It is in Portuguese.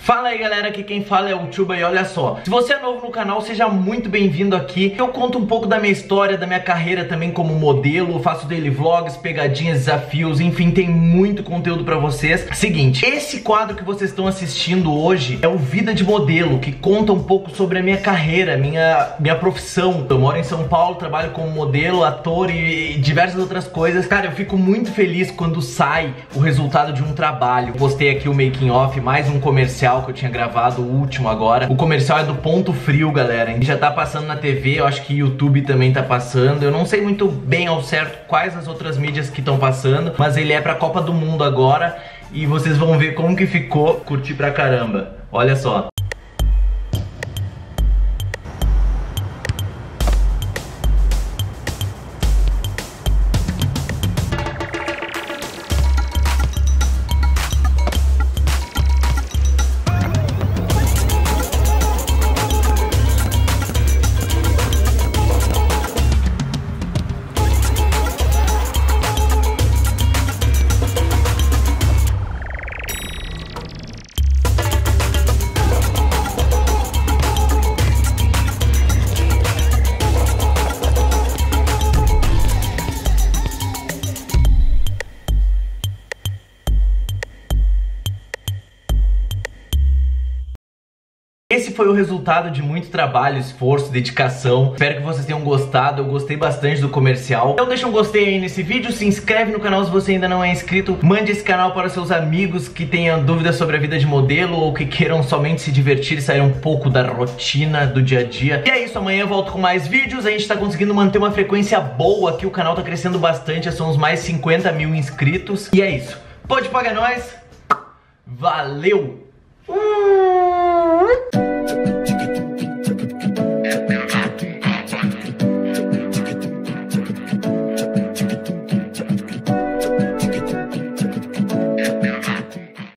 Fala aí galera, aqui quem fala é o Tuba e olha só, se você é novo no canal, seja muito bem-vindo aqui. Eu conto um pouco da minha história, da minha carreira também como modelo, faço daily vlogs, pegadinhas, desafios, enfim, tem muito conteúdo pra vocês. Seguinte, esse quadro que vocês estão assistindo hoje é o Vida de Modelo, que conta um pouco sobre a minha carreira, minha profissão. Eu moro em São Paulo, trabalho como modelo, ator e diversas outras coisas. Cara, eu fico muito feliz quando sai o resultado de um trabalho. Postei aqui o making off, mais um comercial que eu tinha gravado, o último agora. O comercial é do Ponto Frio, galera. Já tá passando na TV, eu acho que YouTube também tá passando. Eu não sei muito bem ao certo quais as outras mídias que estão passando, mas ele é pra Copa do Mundo agora e vocês vão ver como que ficou. Curti pra caramba. Olha só. Esse foi o resultado de muito trabalho, esforço, dedicação. Espero que vocês tenham gostado, eu gostei bastante do comercial. Então deixa um gostei aí nesse vídeo, se inscreve no canal se você ainda não é inscrito. Mande esse canal para seus amigos que tenham dúvidas sobre a vida de modelo ou que queiram somente se divertir e sair um pouco da rotina do dia a dia. E é isso, amanhã eu volto com mais vídeos. A gente tá conseguindo manter uma frequência boa aqui, o canal tá crescendo bastante, já somos mais 50 mil inscritos. E é isso, pode pagar nós. Valeu!